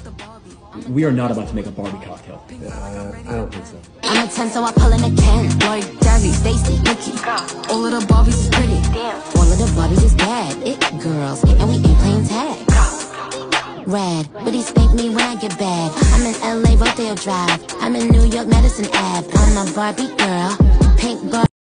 We are not about to make a Barbie cocktail. I don't think so. I'm a 10, so I pull in a Ken. Like Jazzy, Stacy, Nikki. All of the Barbies is pretty. All of the Barbies is bad. It girls, and we ain't playing tag. Rad, but he spank me when I get bad. I'm in LA, Rodeo Drive. I'm in New York, Madison Ave. I'm a Barbie girl, pink Barbie.